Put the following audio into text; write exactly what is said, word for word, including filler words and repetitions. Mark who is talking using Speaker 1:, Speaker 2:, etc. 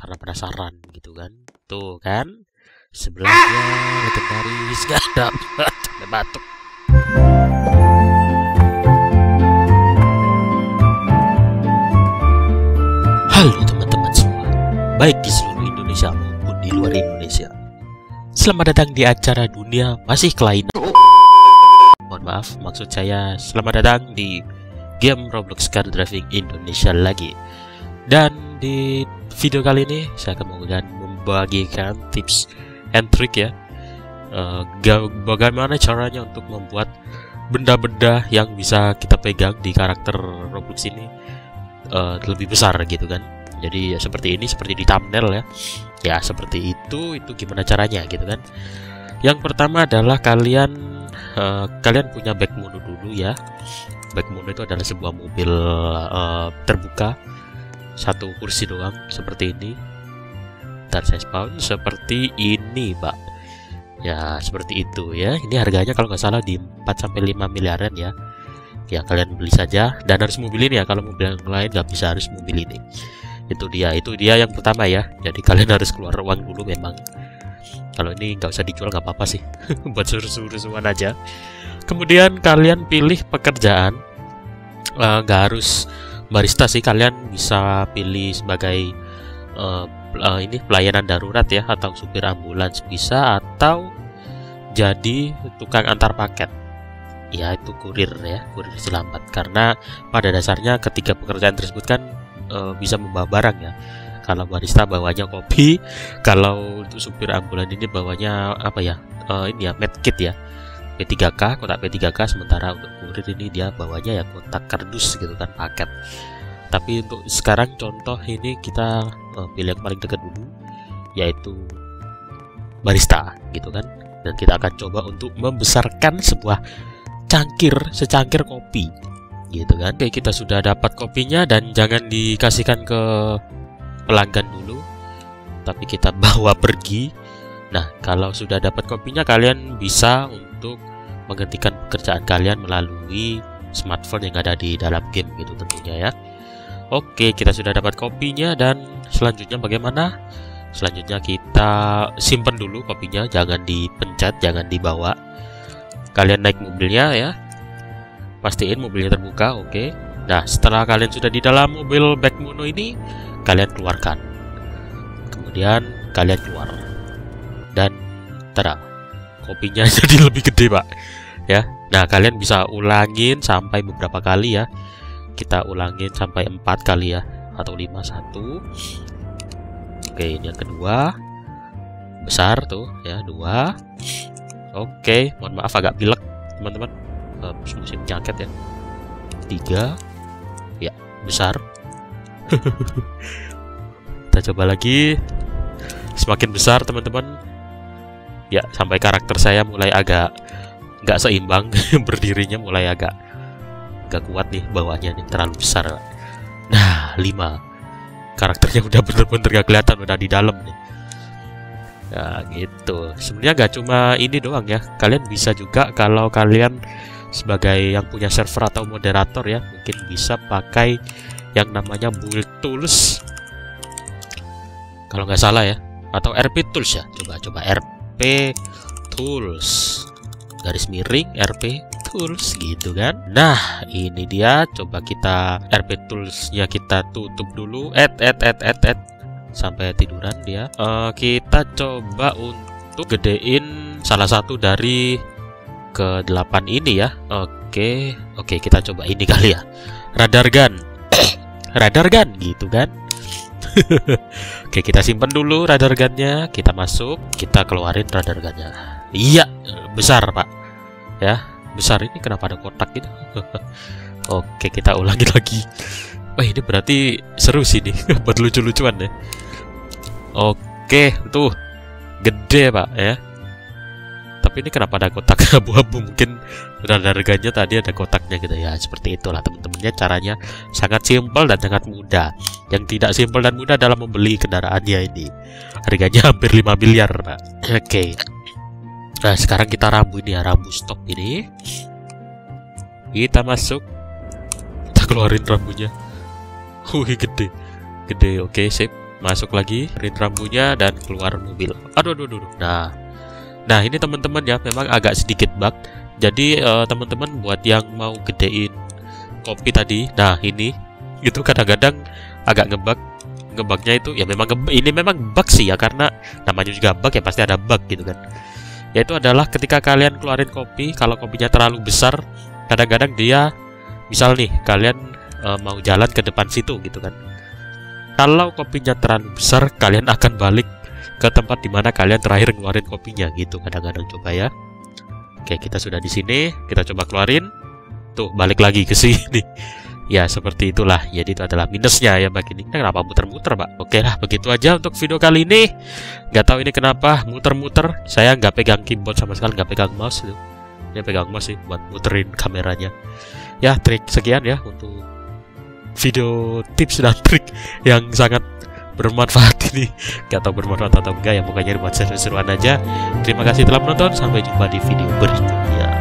Speaker 1: karena penasaran gitu kan. Tuh kan, sebelahnya legendaris gak dapat sampai batuk. Halo teman-teman semua, baik di seluruh Indonesia maupun di luar Indonesia. Selamat datang di acara Dunia Masih Kelainan. Mohon maaf, maksud saya selamat datang di game Roblox Car Driving Indonesia lagi. Dan di video kali ini saya akan membagikan tips and trick ya, uh, bagaimana caranya untuk membuat benda-benda yang bisa kita pegang di karakter Roblox ini uh, lebih besar gitu kan. Jadi ya seperti ini, seperti di thumbnail ya. Ya seperti itu, itu gimana caranya gitu kan. Yang pertama adalah kalian uh, kalian punya Backmono dulu ya. Backmono itu adalah sebuah mobil uh, terbuka, satu kursi doang seperti ini. Ntar saya spawn seperti ini, Pak. Ya seperti itu ya. Ini harganya kalau nggak salah di empat sampai lima miliaran ya. Ya kalian beli saja dan harus mobil ini ya. Kalau mobil yang lain nggak bisa, harus mobil ini. Itu dia, itu dia yang pertama ya. Jadi kalian harus keluar uang dulu memang. Kalau ini nggak usah dijual nggak apa-apa sih, buat suruh-suruhan aja. Kemudian kalian pilih pekerjaan, nggak uh, harus barista sih, kalian bisa pilih sebagai uh, uh, ini pelayanan darurat ya, atau supir ambulans bisa, atau jadi tukang antar paket. Ya itu kurir ya, kurir selamat. Karena pada dasarnya ketiga pekerjaan tersebut kan uh, bisa membawa barang ya. Kalau barista bawanya kopi, kalau untuk supir ambulan ini bawanya apa ya? Uh, ini ya medkit ya, P tiga K, kotak P tiga K. Sementara untuk kurir ini dia bawanya ya kotak kardus gitu kan, paket. Tapi untuk sekarang contoh ini kita uh, pilih yang paling dekat dulu, yaitu barista gitu kan. Dan kita akan coba untuk membesarkan sebuah cangkir, secangkir kopi gitu kan. Oke, kita sudah dapat kopinya dan jangan dikasihkan ke pelanggan dulu, tapi kita bawa pergi. Nah, kalau sudah dapat kopinya, kalian bisa untuk menghentikan pekerjaan kalian melalui smartphone yang ada di dalam game gitu tentunya ya. Oke, kita sudah dapat kopinya dan selanjutnya bagaimana? Selanjutnya kita simpan dulu kopinya, jangan dipencet, jangan dibawa. Kalian naik mobilnya ya, pastiin mobilnya terbuka. Oke. Nah, setelah kalian sudah di dalam mobil Backmono ini, kalian keluarkan. Kemudian kalian keluar. Dan tada, kopinya jadi lebih gede, Pak. Ya. Nah, kalian bisa ulangin sampai beberapa kali ya. Kita ulangin sampai empat kali ya, atau lima. Satu. Oke, ini yang kedua. Besar tuh ya, dua. Oke, mohon maaf agak pilek, teman-teman. Uh, musim jaket ya. Tiga. Ya, besar. Kita coba lagi. Semakin besar teman-teman. Ya, sampai karakter saya mulai agak nggak seimbang. Berdirinya mulai agak nggak kuat nih, bawahnya nih terlalu besar. Nah, lima. Karakternya udah bener-bener gak kelihatan, udah di dalam nih. Ya gitu. Sebenarnya nggak cuma ini doang ya. Kalian bisa juga kalau kalian sebagai yang punya server atau moderator ya, mungkin bisa pakai yang namanya build tools kalau nggak salah ya, atau R P tools ya. Coba coba R P tools garis miring R P tools gitu kan. Nah ini dia, coba kita R P toolsnya kita tutup dulu, add add add add add sampai tiduran dia. Uh, kita coba untuk gedein salah satu dari ke delapan ini ya. Oke oke, kita coba ini kali ya, radar gun. Radar gun gitu kan. Oke, kita simpan dulu radar gunnya, kita masuk, kita keluarin radar gunnya. Iya, besar Pak ya, besar. Ini kenapa ada kotak gitu? Oke, kita ulangi lagi. Wah, ini berarti seru sih nih. Buat lucu-lucuan ya. Oke, tuh gede Pak ya. Tapi ini kenapa ada kotak abu-abu? Mungkin radar gunnya tadi ada kotaknya gitu ya. Seperti itulah teman-temannya, caranya sangat simpel dan sangat mudah. Yang tidak simpel dan mudah dalam membeli kendaraannya ini. Harganya hampir lima miliar Pak. Oke. Nah sekarang kita rambu ini ya, rambu stop ini. Kita masuk, kita keluarin rambunya. Wih gede, gede. Oke sip. masuk lagi, rin rambunya dan keluar mobil. Aduh, aduh, aduh. Nah, nah ini teman-teman ya, memang agak sedikit bug. Jadi uh, teman-teman buat yang mau gedein kopi tadi, nah ini itu kadang-kadang agak ngebug. Ngebugnya itu ya memang nge ini memang bug sih ya, karena namanya juga bug ya, pasti ada bug gitu kan. Yaitu adalah ketika kalian keluarin kopi, kalau kopinya terlalu besar, kadang-kadang dia misal nih kalian uh, mau jalan ke depan situ gitu kan. Kalau kopinya terlalu besar, kalian akan balik ke tempat dimana kalian terakhir ngeluarin kopinya gitu. Kadang-kadang coba ya. Oke, kita sudah di sini, kita coba keluarin. Tuh, balik lagi ke sini. Ya, seperti itulah. Jadi itu adalah minusnya ya bagi ini. Kenapa muter-muter, Pak? Oke lah, begitu aja untuk video kali ini. Nggak tahu ini kenapa muter-muter. Saya nggak pegang keyboard sama sekali, nggak pegang mouse itu. Dia pegang mouse sih buat muterin kameranya. Ya, trik sekian ya untuk video tips dan trik yang sangat bermanfaat ini. Gak tahu bermanfaat atau enggak ya, pokoknya buat seru-seruan aja. Terima kasih telah menonton, sampai jumpa di video berikutnya.